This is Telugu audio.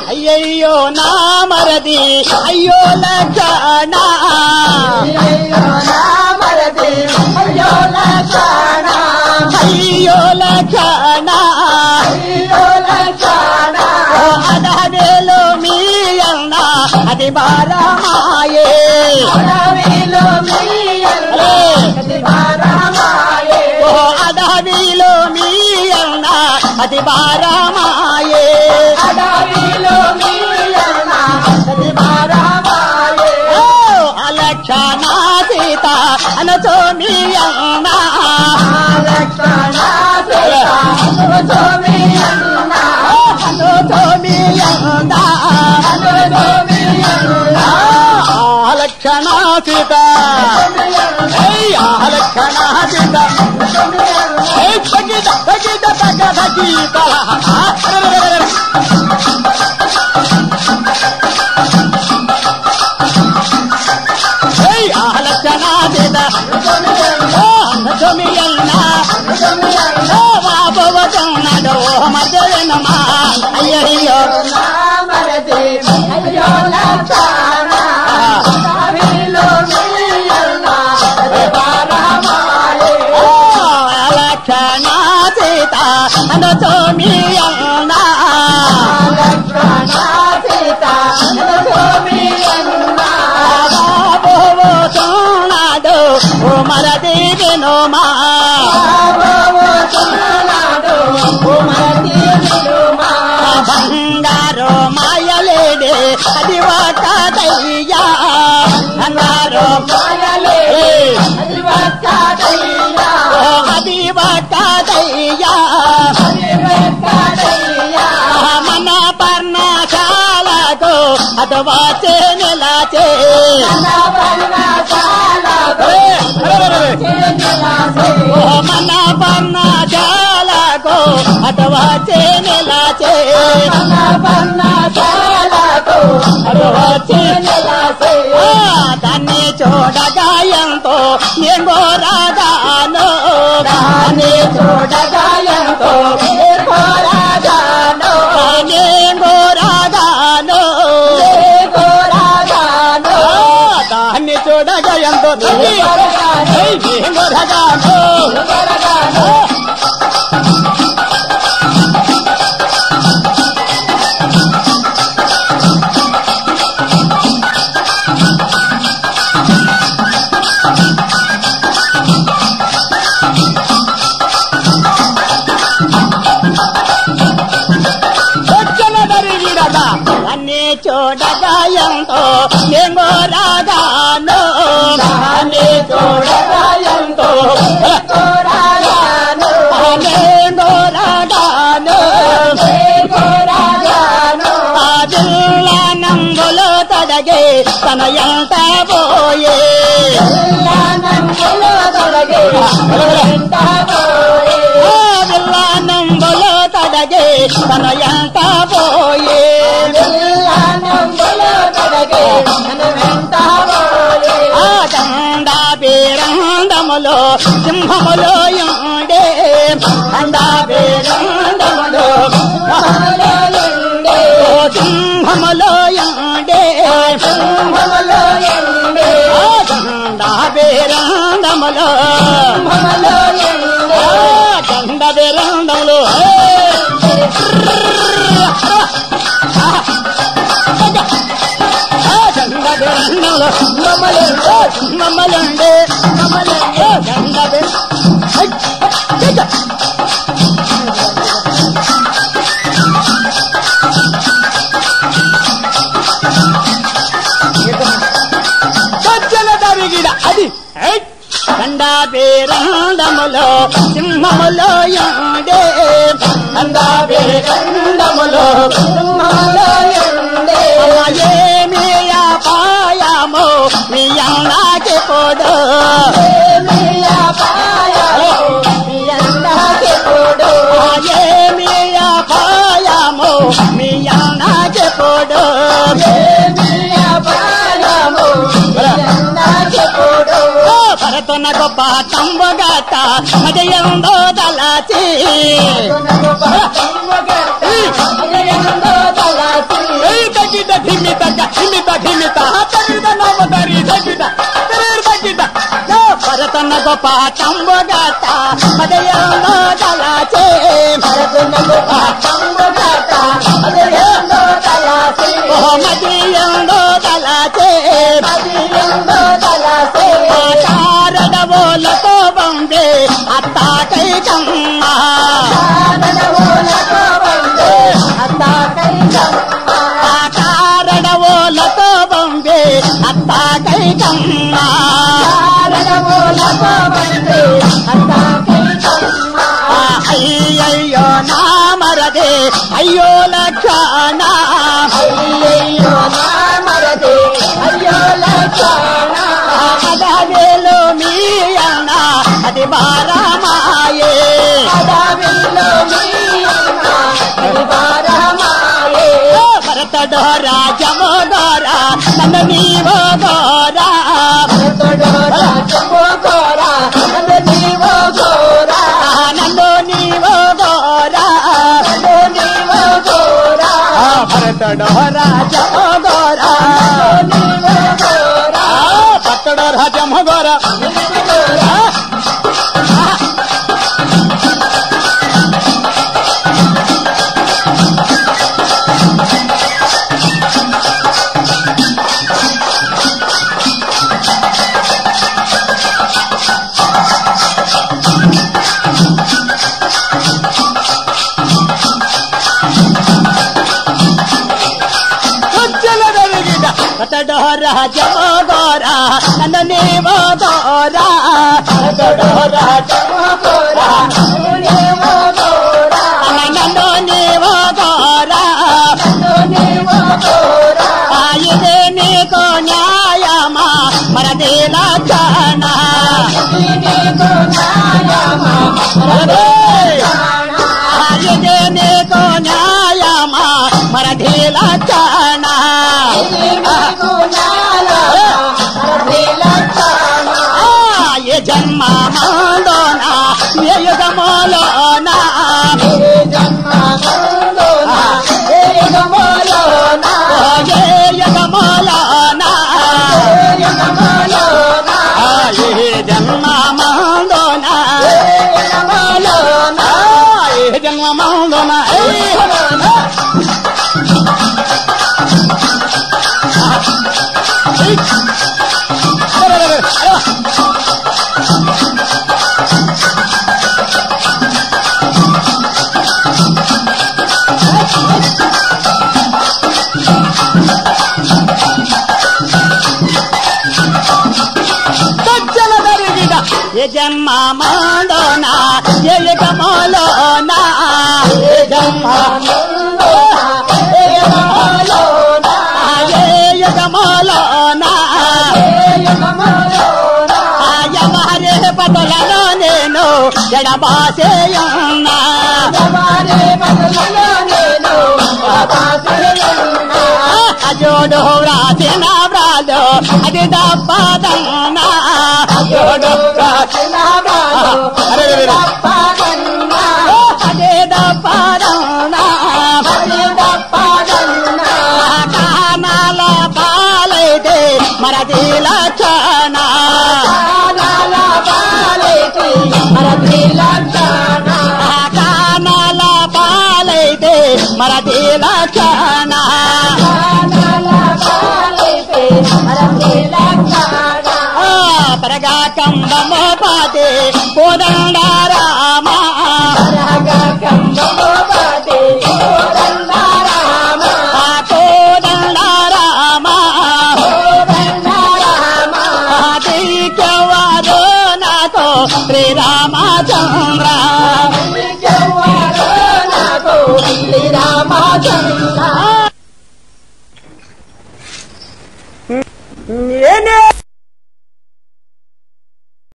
అయ్యయ్యో నా మరది అయ్యో లక్షణ అయ్యో నా మరది అయ్యో లక్షణ అయ్యో లక్షణ అయ్యో లక్షణ అదవేలో మీ అన్న అది బారమాయే అడవిలో మీ అన్న అది బారమాయే అడవిలో మీ అన్న అది బారమాయే అడవిలో మీ అన్న అది బారమాయే అలక్షణ సీత అనచో మీ అన్న లక్షణ సీత అనచో మీ అన్న అనచో మీ అన్న అనచో మీ అన్న అలక్షణ సీత అలక్షణ సీత తగ్గిత తగ్గిత తగ్గ తగ్గిత అలక్షణ సీత బాబోతున్నాడు మధ్యనమా అయ్యయ్యో మరది అయ్యో లక్షణ అడవిలో మీ అన్న అది బారమాయే అలక్షణ సీత అనచో మీ అన్న లక్షణ సీత అనచో మీ అన్న బాబోతున్నాడు మరది వినుమా బాబోతున్నాడు మరది వినుమా బంగారు మాయలేడే అది వాటదయ్యా బంగారు మాయలేడే అది వాటదయ్యా అది వాటదయ్యా అది వాటదయ్యా మన పర్ణశాలకు అది వచ్చే నెలచే మన పర్ణశాలకు మన పర్ణశాలకు అది వచ్చే నెలచే మన పర్ణశాలకు అది వచ్చే నెలసే దాన్ని చూడగా ఎంతో నేను రాగాను దాన్ని చూడగా ఎంతో కోరాగాను నేను రాగాను కోరాగాను దాన్ని చూడగా ఎంతో నేను రాగాను కోరాగాను దాన్ని చూడగా ఎంతో నేను రాగాను దాన్ని చూడగా ఎంతో కోరాగాను నేను రాగాను కోరాగాను ఆదిల్ల నంబులో తడగే తన ఎంత పోయే నంబులో తొలగే ఎంత పోయే ఆదిల్ల నంబులో తడగే తన ఎంత పోయే నంబులో తొలగే ఎంత పోయే చండ బేరందములో సింహములో యుండే చండ బేరందములో సింహములో యుండే సింహములో ఎండే చండ బేరందములో సింహములో ఎండే చండ బేరందములో చండ బేరందములో మమ్మలండే చండ తరిగిడ అది కండా బేరందములో సింహములో యుండే కండా బేరందములో సింహములో ఎండే ఏమి పాయమో మీ అన్నాకి పోడు ఏమి పాయమో మీ అన్నాకి పోడు భరతన గొప్ప తంబగట అజయందో దళచి తగ్గిత తగిన తగ్గిత తగ్గిత భరతన్న గొప్ప తంబుగట మదయంలో తలాచే భరతున్న గొప్ప తంబుగట మదయంలో తలాసే మదయంలో తలాచే మదయంలో తలాసే కారడవోలతో బందే అత్తాకై కమ్మ కారడవోలతో బందే అత్తాకై కమ్మ కారడవోలతో బందే అత్తాకై కమ్మ కారడవోలతో బందే అత్తాకై కమ్మ అయ్యయ్యో నా మరదే అయ్యో లక్షణ అయ్యయ్యో నా మరదే అయ్యో లక్షణ అదవేలో మీ అన్న అది బారమాయే అడవిలో మీ అన్న అది బారమాయే భరతడోరా జమోదోరా నన్ను నీవో దోరా భరతుడోరా జంబోగోరా నన్ను నీవో గోరా నన్ను నీవో దోరా నన్ను నీవో గోరా భరతడోరా జమోదోరా నన్ను నీవో గోరా భరతడోరా జమోదోరా నీవో గోరా భరతడోరా జమోదోరా నన్ను నీవో దోరా భరతడోరా జంబోగోరా నన్ను నీవో గోరా నన్ను నీవో దోరా నన్ను నీవో గోరా ఇదే నీకు న్యాయమా మరది లక్షణ నీకు న్యాయమా మరదే లక్షణ ఇదే నీకు న్యాయమా మరది లక్షణ నీకు న్యాయమా మరదే లక్షణ ఏ జన్మ మాలోనా ఏ యుగములోనా ఏ జన్మలోనా ఏ యుగములోనా ఏ యుగములోనా ఏ యుగములోనా ఏ జన్మ మాలోనా ఏ యుగములోనా ఏ జన్మ మాలోనా ఏ జన్మ మాలోనా ఏ యుగములోనా ఏ జన్మలోనా ఏ యుగములోనా ఏ యుగములోనా ఏ యుగములోనా ఎవరి పదలలో నేను ఎడబాసేయున్నా ఎవరి బదులలో నేను బాబాసేయున్నా అజోడు వ్రాసిన వ్రాలు అది తప్పదన్నా అజోడు రాసిన వాడు తప్పదన్నా అదే తప్పదన్నా అది తప్పదన్నా కానాల పాలైతే మరది లక్షణ కానాల బాలైతే మరది లక్షణ కానాల పాలైతే మరది లక్షణ కానాల బాలైతే మరది లక్షణ పరగా కంబము పాతే కోదండారామా పరగా కంబము పాతే కోదండారామ కోదండారామా కోదండారామ దీకెవరు నాకు శ్రీరామచంద్ర నీకెవ్వరో నాకు శ్రీరామచంద్ర